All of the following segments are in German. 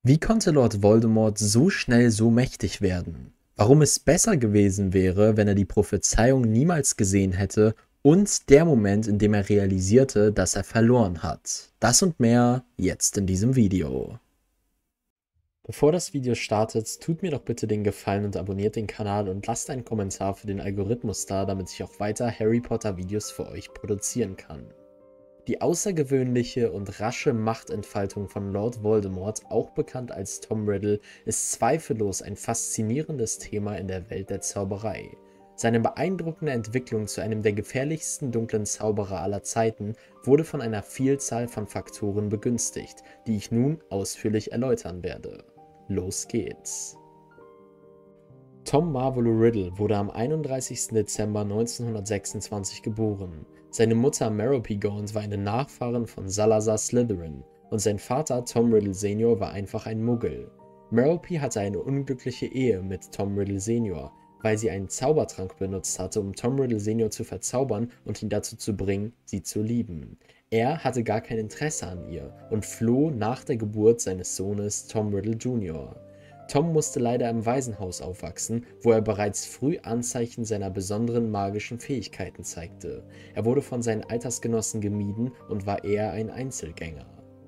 Wie konnte Lord Voldemort so schnell so mächtig werden? Warum es besser gewesen wäre, wenn er die Prophezeiung niemals gesehen hätte und der Moment, in dem er realisierte, dass er verloren hat. Das und mehr jetzt in diesem Video. Bevor das Video startet, tut mir doch bitte den Gefallen und abonniert den Kanal und lasst einen Kommentar für den Algorithmus da, damit ich auch weiter Harry Potter Videos für euch produzieren kann. Die außergewöhnliche und rasche Machtentfaltung von Lord Voldemort, auch bekannt als Tom Riddle, ist zweifellos ein faszinierendes Thema in der Welt der Zauberei. Seine beeindruckende Entwicklung zu einem der gefährlichsten dunklen Zauberer aller Zeiten wurde von einer Vielzahl von Faktoren begünstigt, die ich nun ausführlich erläutern werde. Los geht's! Tom Marvolo Riddle wurde am 31. Dezember 1926 geboren. Seine Mutter Merope Gaunt war eine Nachfahrin von Salazar Slytherin und sein Vater Tom Riddle Senior war einfach ein Muggel. Merope hatte eine unglückliche Ehe mit Tom Riddle Senior, weil sie einen Zaubertrank benutzt hatte, um Tom Riddle Senior zu verzaubern und ihn dazu zu bringen, sie zu lieben. Er hatte gar kein Interesse an ihr und floh nach der Geburt seines Sohnes Tom Riddle Jr. Tom musste leider im Waisenhaus aufwachsen, wo er bereits früh Anzeichen seiner besonderen magischen Fähigkeiten zeigte. Er wurde von seinen Altersgenossen gemieden und war eher ein Einzelgänger.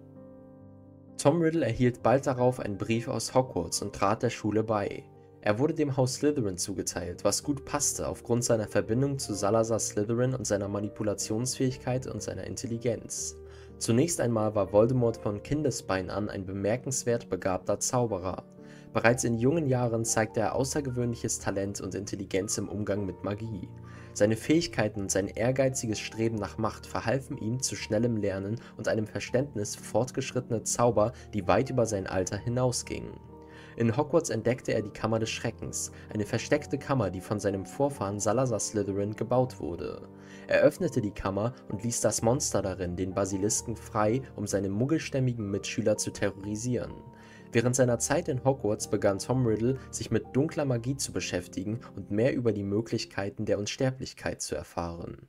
Tom Riddle erhielt bald darauf einen Brief aus Hogwarts und trat der Schule bei. Er wurde dem Haus Slytherin zugeteilt, was gut passte aufgrund seiner Verbindung zu Salazar Slytherin und seiner Manipulationsfähigkeit und seiner Intelligenz. Zunächst einmal war Voldemort von Kindesbeinen an ein bemerkenswert begabter Zauberer. Bereits in jungen Jahren zeigte er außergewöhnliches Talent und Intelligenz im Umgang mit Magie. Seine Fähigkeiten und sein ehrgeiziges Streben nach Macht verhalfen ihm zu schnellem Lernen und einem Verständnis für fortgeschrittene Zauber, die weit über sein Alter hinausgingen. In Hogwarts entdeckte er die Kammer des Schreckens, eine versteckte Kammer, die von seinem Vorfahren Salazar Slytherin gebaut wurde. Er öffnete die Kammer und ließ das Monster darin, den Basilisken, frei, um seine muggelstämmigen Mitschüler zu terrorisieren. Während seiner Zeit in Hogwarts begann Tom Riddle, sich mit dunkler Magie zu beschäftigen und mehr über die Möglichkeiten der Unsterblichkeit zu erfahren.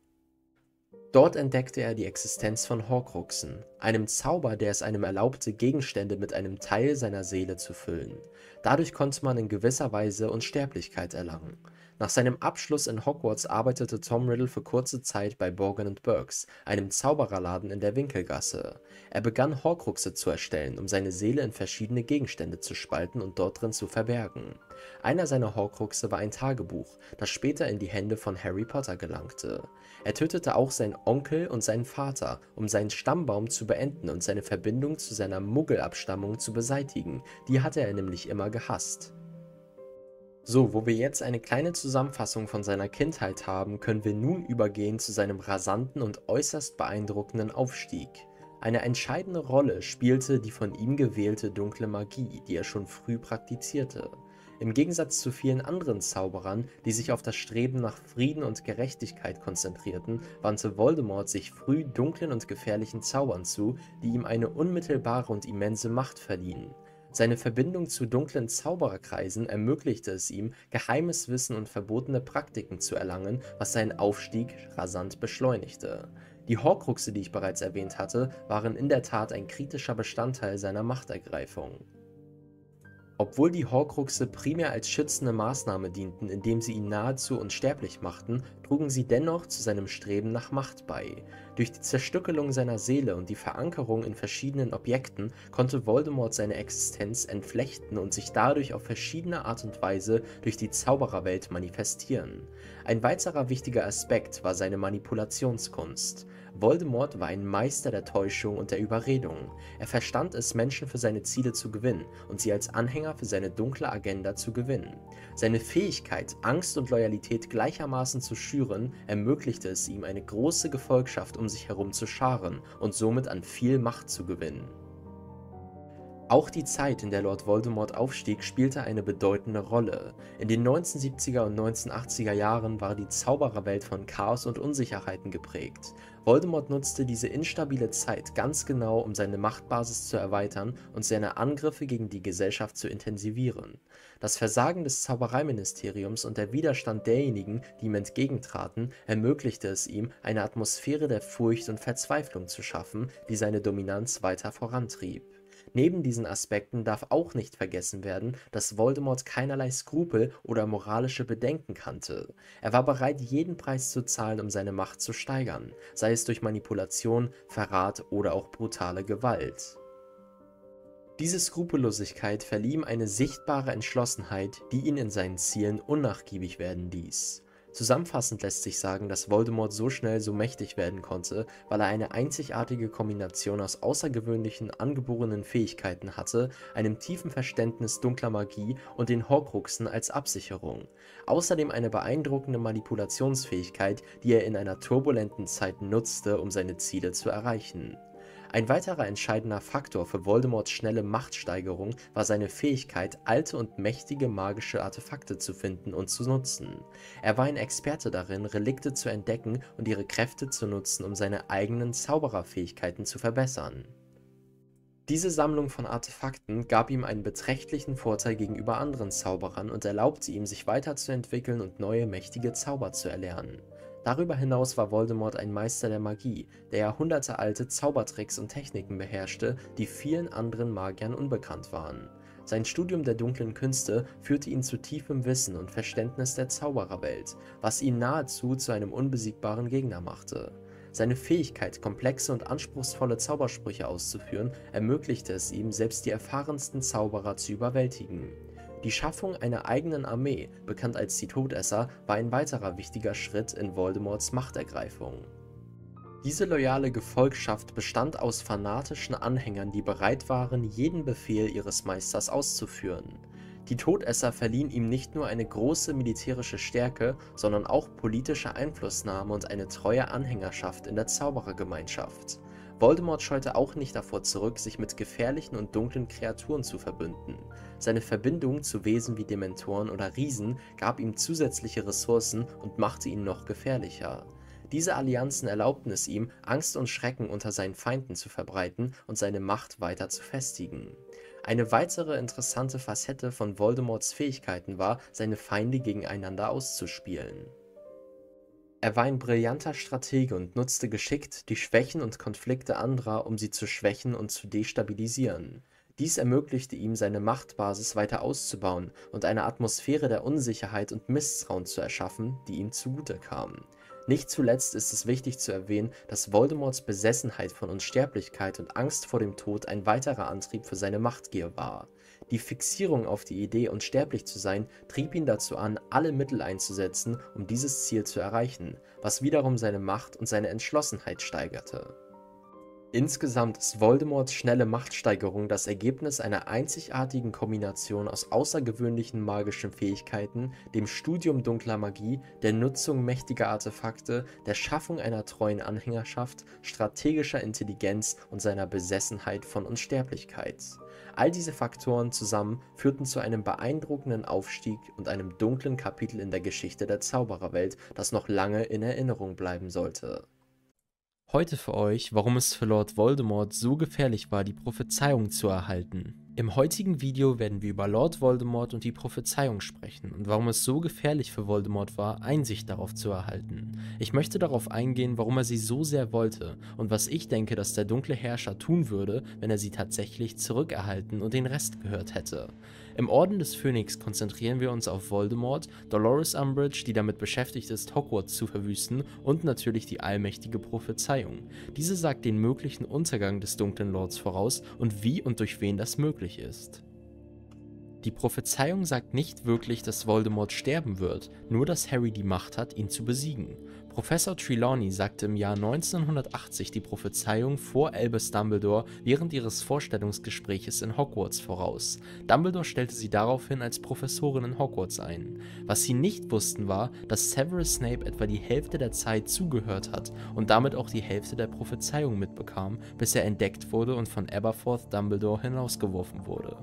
Dort entdeckte er die Existenz von Horcruxen, einem Zauber, der es einem erlaubte, Gegenstände mit einem Teil seiner Seele zu füllen. Dadurch konnte man in gewisser Weise Unsterblichkeit erlangen. Nach seinem Abschluss in Hogwarts arbeitete Tom Riddle für kurze Zeit bei Borgin & Burkes, einem Zaubererladen in der Winkelgasse. Er begann Horcruxe zu erstellen, um seine Seele in verschiedene Gegenstände zu spalten und dort drin zu verbergen. Einer seiner Horcruxe war ein Tagebuch, das später in die Hände von Harry Potter gelangte. Er tötete auch seinen Onkel und seinen Vater, um seinen Stammbaum zu beenden und seine Verbindung zu seiner Muggelabstammung zu beseitigen, die hatte er nämlich immer gehasst. So, wo wir jetzt eine kleine Zusammenfassung von seiner Kindheit haben, können wir nun übergehen zu seinem rasanten und äußerst beeindruckenden Aufstieg. Eine entscheidende Rolle spielte die von ihm gewählte dunkle Magie, die er schon früh praktizierte. Im Gegensatz zu vielen anderen Zauberern, die sich auf das Streben nach Frieden und Gerechtigkeit konzentrierten, wandte Voldemort sich früh dunklen und gefährlichen Zaubern zu, die ihm eine unmittelbare und immense Macht verliehen. Seine Verbindung zu dunklen Zaubererkreisen ermöglichte es ihm, geheimes Wissen und verbotene Praktiken zu erlangen, was seinen Aufstieg rasant beschleunigte. Die Horcruxe, die ich bereits erwähnt hatte, waren in der Tat ein kritischer Bestandteil seiner Machtergreifung. Obwohl die Horcruxe primär als schützende Maßnahme dienten, indem sie ihn nahezu unsterblich machten, trugen sie dennoch zu seinem Streben nach Macht bei. Durch die Zerstückelung seiner Seele und die Verankerung in verschiedenen Objekten konnte Voldemort seine Existenz entflechten und sich dadurch auf verschiedene Art und Weise durch die Zaubererwelt manifestieren. Ein weiterer wichtiger Aspekt war seine Manipulationskunst. Voldemort war ein Meister der Täuschung und der Überredung. Er verstand es, Menschen für seine Ziele zu gewinnen und sie als Anhänger für seine dunkle Agenda zu gewinnen. Seine Fähigkeit, Angst und Loyalität gleichermaßen zu schüren, ermöglichte es ihm, eine große Gefolgschaft um sich herum zu scharen und somit an viel Macht zu gewinnen. Auch die Zeit, in der Lord Voldemort aufstieg, spielte eine bedeutende Rolle. In den 1970er und 1980er Jahren war die Zaubererwelt von Chaos und Unsicherheiten geprägt. Voldemort nutzte diese instabile Zeit ganz genau, um seine Machtbasis zu erweitern und seine Angriffe gegen die Gesellschaft zu intensivieren. Das Versagen des Zaubereiministeriums und der Widerstand derjenigen, die ihm entgegentraten, ermöglichte es ihm, eine Atmosphäre der Furcht und Verzweiflung zu schaffen, die seine Dominanz weiter vorantrieb. Neben diesen Aspekten darf auch nicht vergessen werden, dass Voldemort keinerlei Skrupel oder moralische Bedenken kannte. Er war bereit, jeden Preis zu zahlen, um seine Macht zu steigern, sei es durch Manipulation, Verrat oder auch brutale Gewalt. Diese Skrupellosigkeit verlieh ihm eine sichtbare Entschlossenheit, die ihn in seinen Zielen unnachgiebig werden ließ. Zusammenfassend lässt sich sagen, dass Voldemort so schnell so mächtig werden konnte, weil er eine einzigartige Kombination aus außergewöhnlichen angeborenen Fähigkeiten hatte, einem tiefen Verständnis dunkler Magie und den Horcruxen als Absicherung. Außerdem eine beeindruckende Manipulationsfähigkeit, die er in einer turbulenten Zeit nutzte, um seine Ziele zu erreichen. Ein weiterer entscheidender Faktor für Voldemorts schnelle Machtsteigerung war seine Fähigkeit, alte und mächtige magische Artefakte zu finden und zu nutzen. Er war ein Experte darin, Relikte zu entdecken und ihre Kräfte zu nutzen, um seine eigenen Zaubererfähigkeiten zu verbessern. Diese Sammlung von Artefakten gab ihm einen beträchtlichen Vorteil gegenüber anderen Zauberern und erlaubte ihm, sich weiterzuentwickeln und neue mächtige Zauber zu erlernen. Darüber hinaus war Voldemort ein Meister der Magie, der jahrhundertealte Zaubertricks und Techniken beherrschte, die vielen anderen Magiern unbekannt waren. Sein Studium der dunklen Künste führte ihn zu tiefem Wissen und Verständnis der Zaubererwelt, was ihn nahezu zu einem unbesiegbaren Gegner machte. Seine Fähigkeit, komplexe und anspruchsvolle Zaubersprüche auszuführen, ermöglichte es ihm, selbst die erfahrensten Zauberer zu überwältigen. Die Schaffung einer eigenen Armee, bekannt als die Todesser, war ein weiterer wichtiger Schritt in Voldemorts Machtergreifung. Diese loyale Gefolgschaft bestand aus fanatischen Anhängern, die bereit waren, jeden Befehl ihres Meisters auszuführen. Die Todesser verliehen ihm nicht nur eine große militärische Stärke, sondern auch politische Einflussnahme und eine treue Anhängerschaft in der Zauberergemeinschaft. Voldemort scheute auch nicht davor zurück, sich mit gefährlichen und dunklen Kreaturen zu verbünden. Seine Verbindung zu Wesen wie Dementoren oder Riesen gab ihm zusätzliche Ressourcen und machte ihn noch gefährlicher. Diese Allianzen erlaubten es ihm, Angst und Schrecken unter seinen Feinden zu verbreiten und seine Macht weiter zu festigen. Eine weitere interessante Facette von Voldemorts Fähigkeiten war, seine Feinde gegeneinander auszuspielen. Er war ein brillanter Stratege und nutzte geschickt die Schwächen und Konflikte anderer, um sie zu schwächen und zu destabilisieren. Dies ermöglichte ihm, seine Machtbasis weiter auszubauen und eine Atmosphäre der Unsicherheit und Misstrauen zu erschaffen, die ihm zugute kam. Nicht zuletzt ist es wichtig zu erwähnen, dass Voldemorts Besessenheit von Unsterblichkeit und Angst vor dem Tod ein weiterer Antrieb für seine Machtgier war. Die Fixierung auf die Idee, unsterblich zu sein, trieb ihn dazu an, alle Mittel einzusetzen, um dieses Ziel zu erreichen, was wiederum seine Macht und seine Entschlossenheit steigerte. Insgesamt ist Voldemorts schnelle Machtsteigerung das Ergebnis einer einzigartigen Kombination aus außergewöhnlichen magischen Fähigkeiten, dem Studium dunkler Magie, der Nutzung mächtiger Artefakte, der Schaffung einer treuen Anhängerschaft, strategischer Intelligenz und seiner Besessenheit von Unsterblichkeit. All diese Faktoren zusammen führten zu einem beeindruckenden Aufstieg und einem dunklen Kapitel in der Geschichte der Zaubererwelt, das noch lange in Erinnerung bleiben sollte. Heute für euch, warum es für Lord Voldemort so gefährlich war, die Prophezeiung zu erhalten. Im heutigen Video werden wir über Lord Voldemort und die Prophezeiung sprechen und warum es so gefährlich für Voldemort war, Einsicht darauf zu erhalten. Ich möchte darauf eingehen, warum er sie so sehr wollte und was ich denke, dass der dunkle Herrscher tun würde, wenn er sie tatsächlich zurückerhalten und den Rest gehört hätte. Im Orden des Phönix konzentrieren wir uns auf Voldemort, Dolores Umbridge, die damit beschäftigt ist, Hogwarts zu verwüsten, und natürlich die allmächtige Prophezeiung. Diese sagt den möglichen Untergang des dunklen Lords voraus und wie und durch wen das möglich ist. Die Prophezeiung sagt nicht wirklich, dass Voldemort sterben wird, nur dass Harry die Macht hat, ihn zu besiegen. Professor Trelawney sagte im Jahr 1980 die Prophezeiung vor Albus Dumbledore während ihres Vorstellungsgespräches in Hogwarts voraus. Dumbledore stellte sie daraufhin als Professorin in Hogwarts ein. Was sie nicht wussten war, dass Severus Snape etwa die Hälfte der Zeit zugehört hat und damit auch die Hälfte der Prophezeiung mitbekam, bis er entdeckt wurde und von Aberforth Dumbledore hinausgeworfen wurde.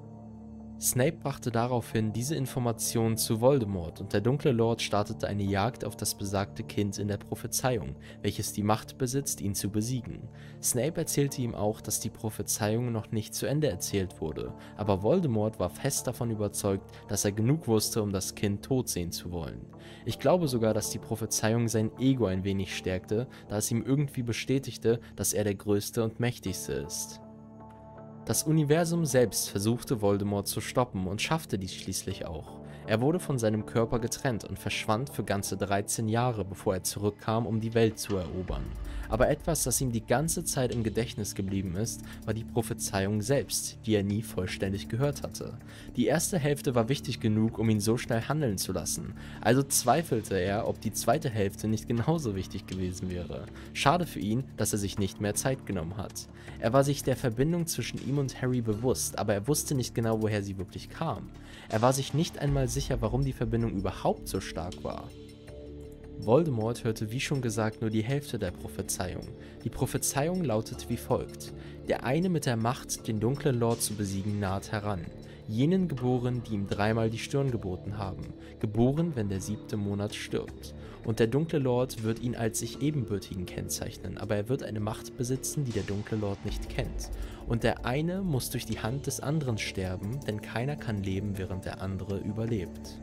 Snape brachte daraufhin diese Informationen zu Voldemort und der dunkle Lord startete eine Jagd auf das besagte Kind in der Prophezeiung, welches die Macht besitzt, ihn zu besiegen. Snape erzählte ihm auch, dass die Prophezeiung noch nicht zu Ende erzählt wurde, aber Voldemort war fest davon überzeugt, dass er genug wusste, um das Kind tot sehen zu wollen. Ich glaube sogar, dass die Prophezeiung sein Ego ein wenig stärkte, da es ihm irgendwie bestätigte, dass er der Größte und Mächtigste ist. Das Universum selbst versuchte Voldemort zu stoppen und schaffte dies schließlich auch. Er wurde von seinem Körper getrennt und verschwand für ganze 13 Jahre, bevor er zurückkam, um die Welt zu erobern. Aber etwas, das ihm die ganze Zeit im Gedächtnis geblieben ist, war die Prophezeiung selbst, die er nie vollständig gehört hatte. Die erste Hälfte war wichtig genug, um ihn so schnell handeln zu lassen, also zweifelte er, ob die zweite Hälfte nicht genauso wichtig gewesen wäre. Schade für ihn, dass er sich nicht mehr Zeit genommen hat. Er war sich der Verbindung zwischen ihm und Harry bewusst, aber er wusste nicht genau, woher sie wirklich kam. Er war sich nicht einmal sicher, warum die Verbindung überhaupt so stark war. Voldemort hörte wie schon gesagt nur die Hälfte der Prophezeiung. Die Prophezeiung lautet wie folgt: Der eine mit der Macht, den dunklen Lord zu besiegen, naht heran. Jenen geboren, die ihm dreimal die Stirn geboten haben, geboren, wenn der 7. Monat stirbt. Und der dunkle Lord wird ihn als sich Ebenbürtigen kennzeichnen, aber er wird eine Macht besitzen, die der dunkle Lord nicht kennt. Und der eine muss durch die Hand des anderen sterben, denn keiner kann leben, während der andere überlebt.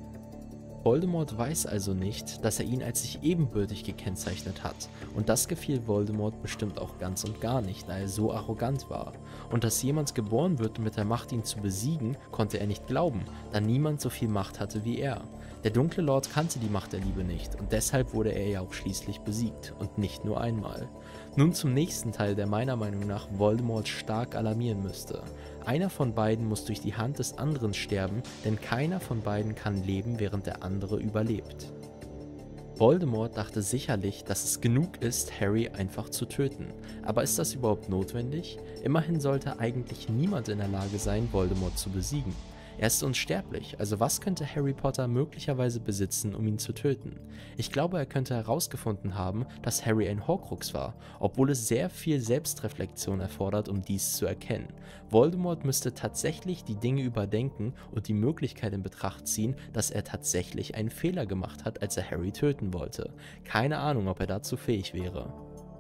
Voldemort weiß also nicht, dass er ihn als sich ebenbürtig gekennzeichnet hat, und das gefiel Voldemort bestimmt auch ganz und gar nicht, da er so arrogant war. Und dass jemand geboren wird mit der Macht, ihn zu besiegen, konnte er nicht glauben, da niemand so viel Macht hatte wie er. Der dunkle Lord kannte die Macht der Liebe nicht, und deshalb wurde er ja auch schließlich besiegt, und nicht nur einmal. Nun zum nächsten Teil, der meiner Meinung nach Voldemort stark alarmieren müsste. Einer von beiden muss durch die Hand des anderen sterben, denn keiner von beiden kann leben, während der andere überlebt. Voldemort dachte sicherlich, dass es genug ist, Harry einfach zu töten. Aber ist das überhaupt notwendig? Immerhin sollte eigentlich niemand in der Lage sein, Voldemort zu besiegen. Er ist unsterblich, also was könnte Harry Potter möglicherweise besitzen, um ihn zu töten? Ich glaube, er könnte herausgefunden haben, dass Harry ein Horcrux war, obwohl es sehr viel Selbstreflexion erfordert, um dies zu erkennen. Voldemort müsste tatsächlich die Dinge überdenken und die Möglichkeit in Betracht ziehen, dass er tatsächlich einen Fehler gemacht hat, als er Harry töten wollte. Keine Ahnung, ob er dazu fähig wäre.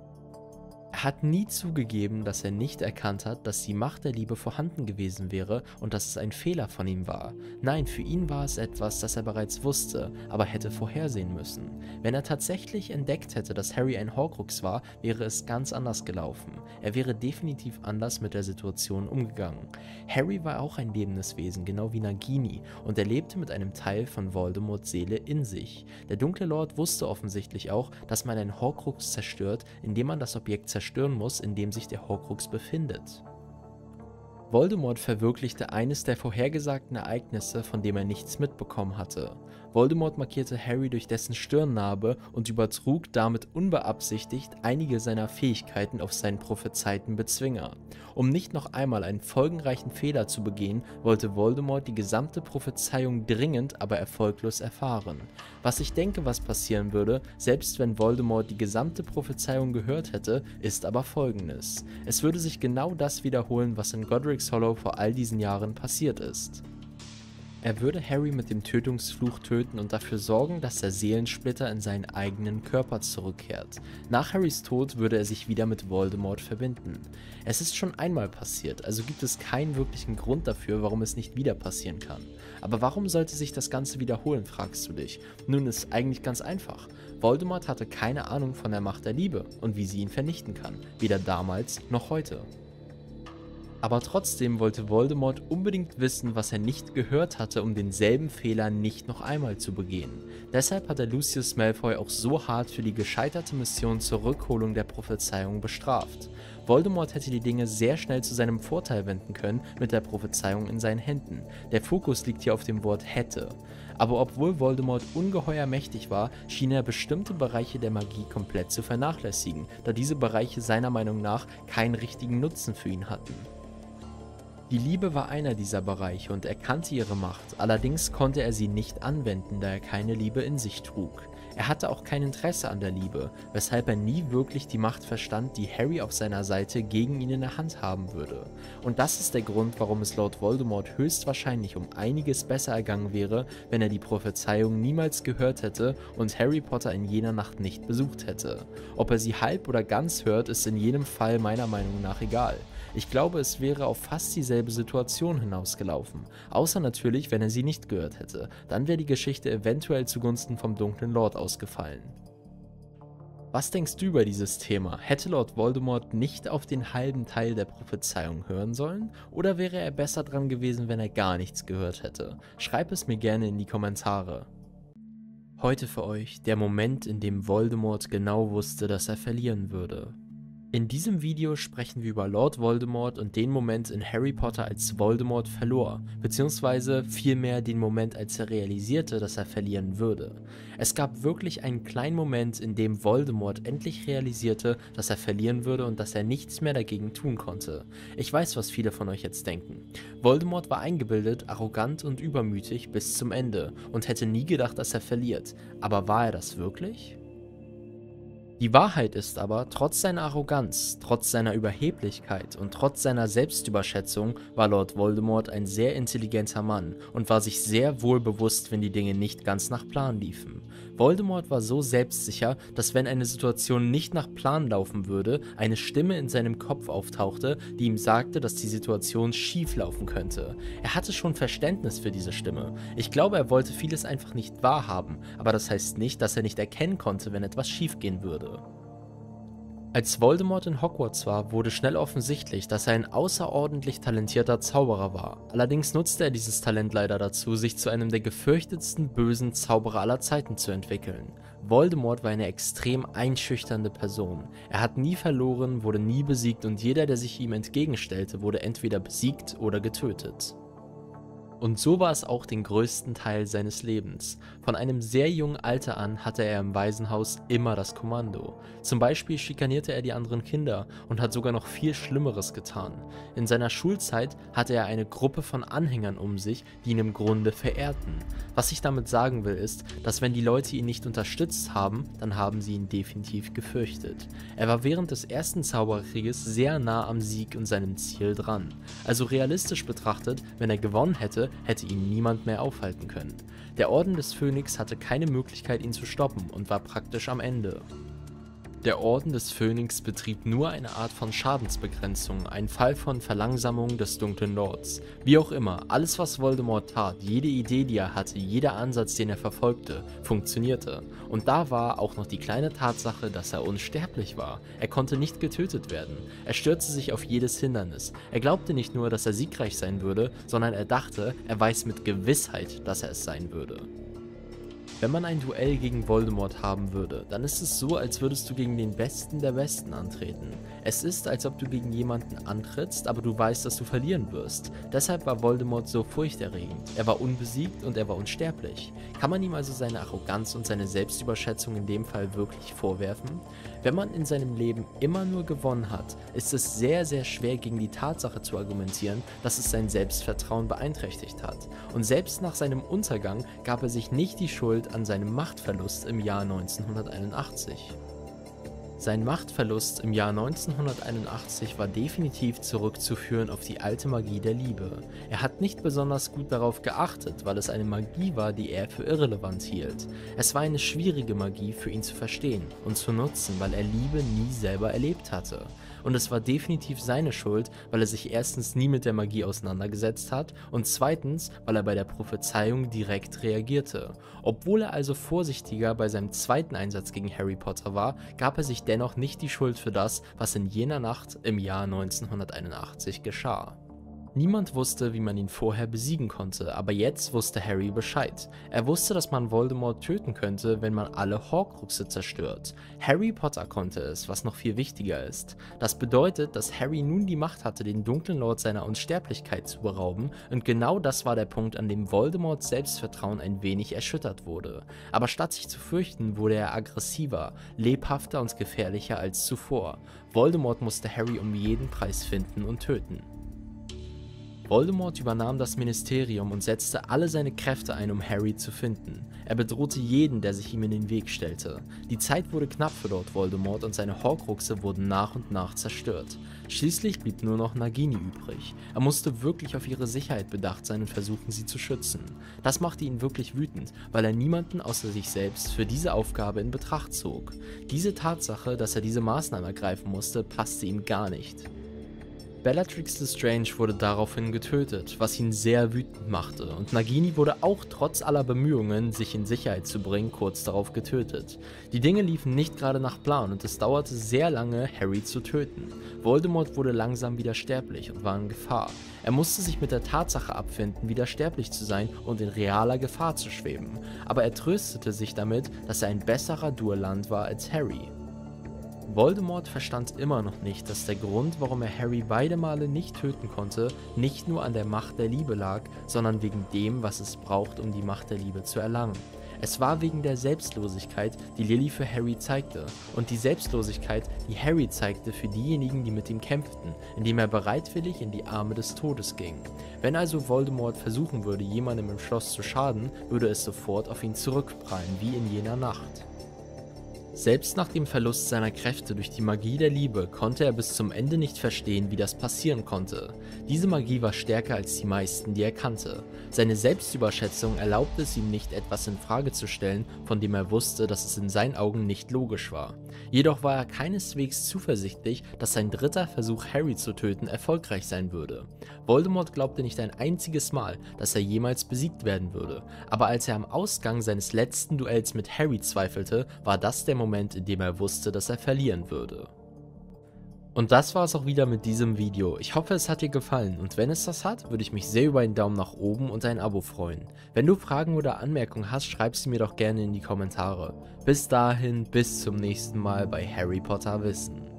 Er hat nie zugegeben, dass er nicht erkannt hat, dass die Macht der Liebe vorhanden gewesen wäre und dass es ein Fehler von ihm war. Nein, für ihn war es etwas, das er bereits wusste, aber hätte vorhersehen müssen. Wenn er tatsächlich entdeckt hätte, dass Harry ein Horcrux war, wäre es ganz anders gelaufen. Er wäre definitiv anders mit der Situation umgegangen. Harry war auch ein lebendes Wesen, genau wie Nagini, und er lebte mit einem Teil von Voldemorts Seele in sich. Der dunkle Lord wusste offensichtlich auch, dass man einen Horcrux zerstört, indem man das Objekt zerstören muss, in dem sich der Horcrux befindet. Voldemort verwirklichte eines der vorhergesagten Ereignisse, von dem er nichts mitbekommen hatte. Voldemort markierte Harry durch dessen Stirnnarbe und übertrug damit unbeabsichtigt einige seiner Fähigkeiten auf seinen prophezeiten Bezwinger. Um nicht noch einmal einen folgenreichen Fehler zu begehen, wollte Voldemort die gesamte Prophezeiung dringend, aber erfolglos erfahren. Was ich denke, was passieren würde, selbst wenn Voldemort die gesamte Prophezeiung gehört hätte, ist aber folgendes: Es würde sich genau das wiederholen, was in Godric's Hollow vor all diesen Jahren passiert ist. Er würde Harry mit dem Tötungsfluch töten und dafür sorgen, dass der Seelensplitter in seinen eigenen Körper zurückkehrt. Nach Harrys Tod würde er sich wieder mit Voldemort verbinden. Es ist schon einmal passiert, also gibt es keinen wirklichen Grund dafür, warum es nicht wieder passieren kann. Aber warum sollte sich das Ganze wiederholen, fragst du dich? Nun, ist eigentlich ganz einfach. Voldemort hatte keine Ahnung von der Macht der Liebe und wie sie ihn vernichten kann, weder damals noch heute. Aber trotzdem wollte Voldemort unbedingt wissen, was er nicht gehört hatte, um denselben Fehler nicht noch einmal zu begehen. Deshalb hat er Lucius Malfoy auch so hart für die gescheiterte Mission zur Rückholung der Prophezeiung bestraft. Voldemort hätte die Dinge sehr schnell zu seinem Vorteil wenden können mit der Prophezeiung in seinen Händen. Der Fokus liegt hier auf dem Wort hätte. Aber obwohl Voldemort ungeheuer mächtig war, schien er bestimmte Bereiche der Magie komplett zu vernachlässigen, da diese Bereiche seiner Meinung nach keinen richtigen Nutzen für ihn hatten. Die Liebe war einer dieser Bereiche und er kannte ihre Macht, allerdings konnte er sie nicht anwenden, da er keine Liebe in sich trug. Er hatte auch kein Interesse an der Liebe, weshalb er nie wirklich die Macht verstand, die Harry auf seiner Seite gegen ihn in der Hand haben würde. Und das ist der Grund, warum es laut Voldemort höchstwahrscheinlich um einiges besser ergangen wäre, wenn er die Prophezeiung niemals gehört hätte und Harry Potter in jener Nacht nicht besucht hätte. Ob er sie halb oder ganz hört, ist in jedem Fall meiner Meinung nach egal. Ich glaube, es wäre auf fast dieselbe Situation hinausgelaufen, außer natürlich, wenn er sie nicht gehört hätte. Dann wäre die Geschichte eventuell zugunsten vom dunklen Lord ausgefallen. Was denkst du über dieses Thema? Hätte Lord Voldemort nicht auf den halben Teil der Prophezeiung hören sollen? Oder wäre er besser dran gewesen, wenn er gar nichts gehört hätte? Schreib es mir gerne in die Kommentare. Heute für euch der Moment, in dem Voldemort genau wusste, dass er verlieren würde. In diesem Video sprechen wir über Lord Voldemort und den Moment in Harry Potter, als Voldemort verlor, beziehungsweise vielmehr den Moment, als er realisierte, dass er verlieren würde. Es gab wirklich einen kleinen Moment, in dem Voldemort endlich realisierte, dass er verlieren würde und dass er nichts mehr dagegen tun konnte. Ich weiß, was viele von euch jetzt denken. Voldemort war eingebildet, arrogant und übermütig bis zum Ende und hätte nie gedacht, dass er verliert. Aber war er das wirklich? Die Wahrheit ist aber, trotz seiner Arroganz, trotz seiner Überheblichkeit und trotz seiner Selbstüberschätzung war Lord Voldemort ein sehr intelligenter Mann und war sich sehr wohl bewusst, wenn die Dinge nicht ganz nach Plan liefen. Voldemort war so selbstsicher, dass wenn eine Situation nicht nach Plan laufen würde, eine Stimme in seinem Kopf auftauchte, die ihm sagte, dass die Situation schief laufen könnte. Er hatte schon Verständnis für diese Stimme. Ich glaube, er wollte vieles einfach nicht wahrhaben, aber das heißt nicht, dass er nicht erkennen konnte, wenn etwas schiefgehen würde. Als Voldemort in Hogwarts war, wurde schnell offensichtlich, dass er ein außerordentlich talentierter Zauberer war. Allerdings nutzte er dieses Talent leider dazu, sich zu einem der gefürchtetsten bösen Zauberer aller Zeiten zu entwickeln. Voldemort war eine extrem einschüchternde Person. Er hat nie verloren, wurde nie besiegt und jeder, der sich ihm entgegenstellte, wurde entweder besiegt oder getötet. Und so war es auch den größten Teil seines Lebens. Von einem sehr jungen Alter an hatte er im Waisenhaus immer das Kommando. Zum Beispiel schikanierte er die anderen Kinder und hat sogar noch viel Schlimmeres getan. In seiner Schulzeit hatte er eine Gruppe von Anhängern um sich, die ihn im Grunde verehrten. Was ich damit sagen will ist, dass wenn die Leute ihn nicht unterstützt haben, dann haben sie ihn definitiv gefürchtet. Er war während des ersten Zauberkrieges sehr nah am Sieg und seinem Ziel dran. Also realistisch betrachtet, wenn er gewonnen hätte ihn niemand mehr aufhalten können. Der Orden des Phönix hatte keine Möglichkeit, ihn zu stoppen und war praktisch am Ende. Der Orden des Phönix betrieb nur eine Art von Schadensbegrenzung, ein Fall von Verlangsamung des Dunklen Lords. Wie auch immer, alles was Voldemort tat, jede Idee, die er hatte, jeder Ansatz, den er verfolgte, funktionierte. Und da war auch noch die kleine Tatsache, dass er unsterblich war. Er konnte nicht getötet werden. Er stürzte sich auf jedes Hindernis. Er glaubte nicht nur, dass er siegreich sein würde, sondern er dachte, er weiß mit Gewissheit, dass er es sein würde. Wenn man ein Duell gegen Voldemort haben würde, dann ist es so, als würdest du gegen den Besten der Besten antreten. Es ist, als ob du gegen jemanden antrittst, aber du weißt, dass du verlieren wirst. Deshalb war Voldemort so furchterregend. Er war unbesiegt und er war unsterblich. Kann man ihm also seine Arroganz und seine Selbstüberschätzung in dem Fall wirklich vorwerfen? Wenn man in seinem Leben immer nur gewonnen hat, ist es sehr, sehr schwer gegen die Tatsache zu argumentieren, dass es sein Selbstvertrauen beeinträchtigt hat. Und selbst nach seinem Untergang gab er sich nicht die Schuld an seinem Machtverlust im Jahr 1981. Sein Machtverlust im Jahr 1981 war definitiv zurückzuführen auf die alte Magie der Liebe. Er hat nicht besonders gut darauf geachtet, weil es eine Magie war, die er für irrelevant hielt. Es war eine schwierige Magie für ihn zu verstehen und zu nutzen, weil er Liebe nie selber erlebt hatte. Und es war definitiv seine Schuld, weil er sich erstens nie mit der Magie auseinandergesetzt hat und zweitens, weil er bei der Prophezeiung direkt reagierte. Obwohl er also vorsichtiger bei seinem zweiten Einsatz gegen Harry Potter war, gab er sich dennoch nicht die Schuld für das, was in jener Nacht im Jahr 1981 geschah. Niemand wusste, wie man ihn vorher besiegen konnte, aber jetzt wusste Harry Bescheid. Er wusste, dass man Voldemort töten könnte, wenn man alle Horcruxe zerstört. Harry Potter konnte es, was noch viel wichtiger ist. Das bedeutet, dass Harry nun die Macht hatte, den Dunklen Lord seiner Unsterblichkeit zu berauben, und genau das war der Punkt, an dem Voldemorts Selbstvertrauen ein wenig erschüttert wurde. Aber statt sich zu fürchten, wurde er aggressiver, lebhafter und gefährlicher als zuvor. Voldemort musste Harry um jeden Preis finden und töten. Voldemort übernahm das Ministerium und setzte alle seine Kräfte ein, um Harry zu finden. Er bedrohte jeden, der sich ihm in den Weg stellte. Die Zeit wurde knapp für Lord Voldemort und seine Horcruxe wurden nach und nach zerstört. Schließlich blieb nur noch Nagini übrig. Er musste wirklich auf ihre Sicherheit bedacht sein und versuchen, sie zu schützen. Das machte ihn wirklich wütend, weil er niemanden außer sich selbst für diese Aufgabe in Betracht zog. Diese Tatsache, dass er diese Maßnahme ergreifen musste, passte ihm gar nicht. Bellatrix Lestrange wurde daraufhin getötet, was ihn sehr wütend machte, und Nagini wurde auch trotz aller Bemühungen, sich in Sicherheit zu bringen, kurz darauf getötet. Die Dinge liefen nicht gerade nach Plan und es dauerte sehr lange, Harry zu töten. Voldemort wurde langsam wieder sterblich und war in Gefahr. Er musste sich mit der Tatsache abfinden, wieder sterblich zu sein und in realer Gefahr zu schweben, aber er tröstete sich damit, dass er ein besserer Duellant war als Harry. Voldemort verstand immer noch nicht, dass der Grund, warum er Harry beide Male nicht töten konnte, nicht nur an der Macht der Liebe lag, sondern wegen dem, was es braucht, um die Macht der Liebe zu erlangen. Es war wegen der Selbstlosigkeit, die Lily für Harry zeigte, und die Selbstlosigkeit, die Harry zeigte für diejenigen, die mit ihm kämpften, indem er bereitwillig in die Arme des Todes ging. Wenn also Voldemort versuchen würde, jemandem im Schloss zu schaden, würde es sofort auf ihn zurückprallen, wie in jener Nacht. Selbst nach dem Verlust seiner Kräfte durch die Magie der Liebe konnte er bis zum Ende nicht verstehen, wie das passieren konnte. Diese Magie war stärker als die meisten, die er kannte. Seine Selbstüberschätzung erlaubte es ihm nicht, etwas in Frage zu stellen, von dem er wusste, dass es in seinen Augen nicht logisch war. Jedoch war er keineswegs zuversichtlich, dass sein dritter Versuch, Harry zu töten, erfolgreich sein würde. Voldemort glaubte nicht ein einziges Mal, dass er jemals besiegt werden würde, aber als er am Ausgang seines letzten Duells mit Harry zweifelte, war das der Moment, in dem er wusste, dass er verlieren würde. Und das war es auch wieder mit diesem Video. Ich hoffe, es hat dir gefallen, und wenn es das hat, würde ich mich sehr über einen Daumen nach oben und ein Abo freuen. Wenn du Fragen oder Anmerkungen hast, schreib sie mir doch gerne in die Kommentare. Bis dahin, bis zum nächsten Mal bei Harry Potter Wissen.